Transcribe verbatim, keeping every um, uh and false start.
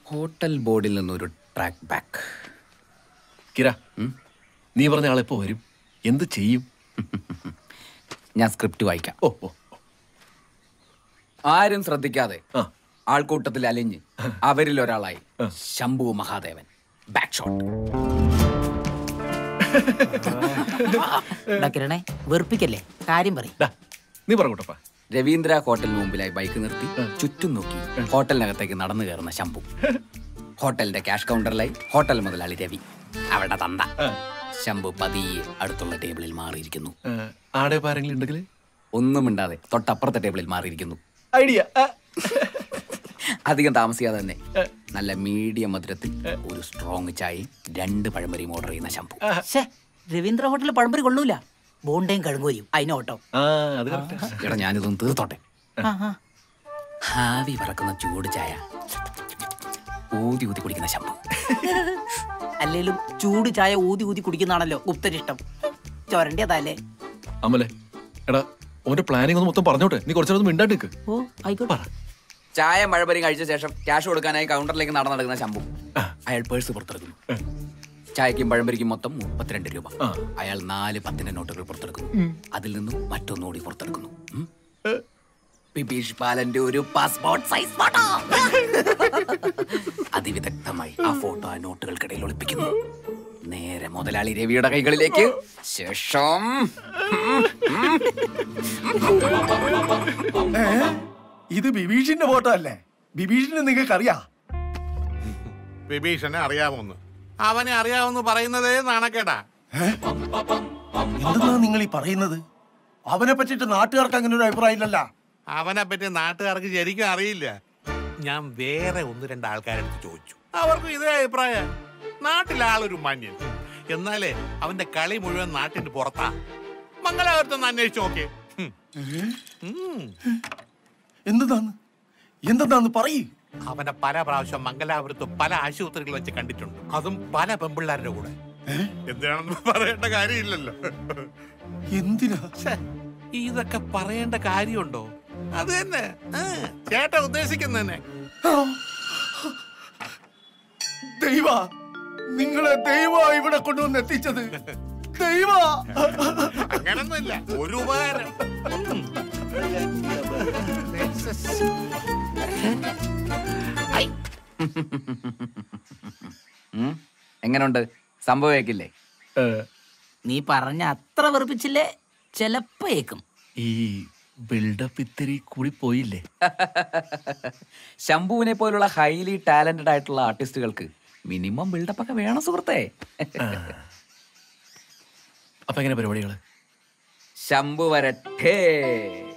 Hotel ബോർഡിൽ നിന്നൊരു track back. കിര, നീ പറഞ്ഞ ആളെപ്പോ വരും? എന്ത് ചെയ്യും? ഞാൻ സ്ക്രിപ്റ്റ് വായിക്കാം. ഓ ഓ ആരും ശ്രദ്ധിക്കാതെ ആൾക്കൂട്ടത്തിൽ അലിഞ്ഞ് അവരിൽ ഒരാളായി ശംഭു മഹാദേവൻ. Back shot. കിരണേ വെറുപ്പിക്കല്ലേ, കാര്യം പറയും. നീ പറഞ്ഞോട്ടപ്പാ. രവീന്ദ്ര ഹോട്ടലിന് മുമ്പിലായി ബൈക്ക് നിർത്തി ചുറ്റും നോക്കി ഹോട്ടലിനകത്തേക്ക് നടന്നു കയറുന്ന ശംഭു. ഹോട്ടലിന്റെ ക്യാഷ് കൗണ്ടറിലായി ഹോട്ടൽ മുതലാളി രവി, അവിടെ തന്ത. ശംഭു പതിയെ അടുത്തുള്ള ടേബിളിൽ മാറിയിരിക്കുന്നു. ഒന്നും മിണ്ടാതെ തൊട്ടപ്പുറത്തെ ടേബിളിൽ മാറിയിരിക്കുന്നു. ഐഡിയ. അധികം താമസിയാതെ തന്നെ നല്ല മീഡിയം മധുരത്തിൽ ഒരു സ്ട്രോങ് ചായയും രണ്ട് പഴംപൊരിയും ഓർഡർ ചെയ്യുന്ന ശംഭു. രവീന്ദ്ര ഹോട്ടലിൽ പഴംപൊരി കൊള്ളൂല, ബോണ്ടയും കഴുങ്കൂരിയും അതിനോട്ടോ. എടാ ഞാനിതൊന്ന് തീർത്തോട്ടെ. ഹാവി പറക്കുന്ന ചൂട് ചായ ഊതി ഊതി കുടിക്കുന്ന ശംഭു. അല്ലേലും ചൂട് ചായ ഊതി ഊതി കുടിക്കുന്നതാണല്ലോ ഗുപ്തനിഷ്ടം. ചൊരണ്ടിയതല്ലേ അമലെ. എടാ ഓന്റെ പ്ലാനിങ് ഒന്ന് മൊത്തം പറഞ്ഞോട്ടെ. നീ കുറച്ചൊന്നും മിണ്ടാണ്ടിക്ക്. ഓ ആയിക്കോട്ടെ. ചായ മഴപരി കഴിച്ച ശേഷം ക്യാഷ് കൊടുക്കാനായി കൗണ്ടറിലേക്ക് നടന്നു നടക്കുന്ന ശംഭു അയാൾ പേഴ്സ് പുറത്തെടുക്കുന്നു. ചായക്കും പഴംപരിക്കും മൊത്തം മുപ്പത്തിരണ്ട് രൂപ. അയാൾ നാല് പത്തിന്റെ നോട്ടുകൾ പുറത്തെടുക്കുന്നു. അതിൽ നിന്നും മറ്റൊന്നുകൂടി പുറത്തെടുക്കുന്നു. ബിബീഷ് ബാലന്റെ ഒരു പാസ്പോർട്ട് സൈസ് ഫോട്ടോ. അതിവിദഗ്ധമായി ആ ഫോട്ടോ ആ നോട്ടുകൾക്കിടയിൽ ഒളിപ്പിക്കുന്നു. നേരെ മുതലാളി രവിയുടെ കൈകളിലേക്ക്. ശേഷം ഇത് ബിബീഷിന്റെ ഫോട്ടോ അല്ലേ? ബിബീഷിനെ നിങ്ങൾക്ക് അറിയാ? ബിബീഷിനെ അറിയാമോന്ന്? അവനെ അറിയാമെന്ന് പറയുന്നതേ നാണക്കേടാ. എന്തെന്നാ നിങ്ങൾ ഈ പറയുന്നത്? അവനെ പറ്റിട്ട് നാട്ടുകാർക്ക് അങ്ങനെ ഒരു അഭിപ്രായം ഇല്ലല്ലോ. അവനെ പറ്റി നാട്ടുകാർക്ക് ശരിക്കും അറിയില്ല. ഞാൻ വേറെ ഒന്ന് രണ്ട് ആൾക്കാരെടുത്ത് ചോദിച്ചു, അവർക്കും ഇതേ അഭിപ്രായം. നാട്ടിലാളൊരു മാന്യൻ, എന്നാലേ അവന്റെ കളി മുഴുവൻ നാട്ടിന്റെ പുറത്താ. മംഗലാപുരത്തൊന്ന് അന്വേഷിച്ചു നോക്കേ. എന്തെന്നാന്ന് എന്തെന്നാന്ന് പറയൂ. അവനെ പല പ്രാവശ്യം മംഗലാപുരത്ത് പല ആശുപത്രികൾ വെച്ച് കണ്ടിട്ടുണ്ട്, അതും പല പെമ്പിള്ളാരുടെ കൂടെ. എന്തിനാണെന്ന് പറയേണ്ട കാര്യമില്ലല്ലോ. എന്തിനാ ഇതൊക്കെ പറയേണ്ട കാര്യമുണ്ടോ? അത് തന്നെ ചേട്ട ഉദ്ദേശിക്കുന്നതന്നെ. ദൈവ, നിങ്ങളെ ദൈവ ഇവിടെ കൊണ്ടുവന്ന് എത്തിച്ചത്. ദൈവ, അങ്ങനൊന്നുമില്ല, ഒരു ഉപകാരം. എങ്ങനുണ്ട്? സംഭവിക്കില്ലേ? നീ പറഞ്ഞ അത്ര വെറുപ്പിച്ചില്ലേ? ചെലപ്പോ ഏക്കും. ഈ ബിൽഡപ്പ് ഇത്തിരി കൂടി പോയില്ലേ? ശംഭുവിനെ പോലുള്ള ഹൈലി ടാലന്റഡ് ആയിട്ടുള്ള ആർട്ടിസ്റ്റുകൾക്ക് മിനിമം ബിൽഡപ്പ് ഒക്കെ വേണം സുഹൃത്തെ. അപ്പൊ എങ്ങനെ പരിപാടികള്? ശംഭു വരട്ടെ.